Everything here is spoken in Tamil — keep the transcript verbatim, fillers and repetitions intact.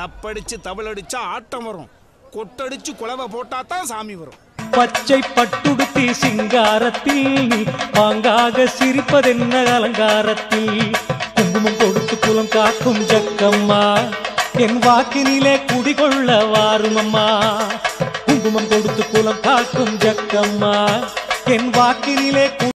தப்படிச்சு தவளடிச்சா ஆட்டம் வரும், கொட்டடிச்சு குலவை போட்டா தான் சாமி வரும். பச்சை பட்டுடுத்தி சிங்காரத்தில் பாங்காக சிரிப்பதென்ன அலங்காரத்தில் குங்குமம் கொடுத்து குலம் காக்கும் ஜக்கம்மா என் வாக்கினிலே குடிகொள்ள வாருமம்மா. குங்குமம் கொடுத்து குலம் காக்கும் ஜக்கம்மா என் வாக்கினிலே